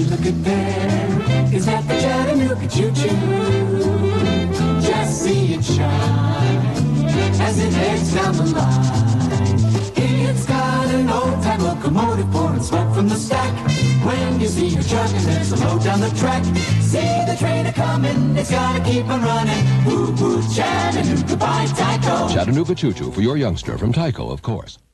look at there? Is that the Chattanooga choo-choo? Just see it shine as it heads down the line. It's got an old-time locomotive pouring smoke from the stack. When you see her chugging, there's a load down the track. See the train a-coming, it's gotta keep on running. Woo-woo, Chattanooga by Tyco. Chattanooga Choo Choo for your youngster from Tyco, of course.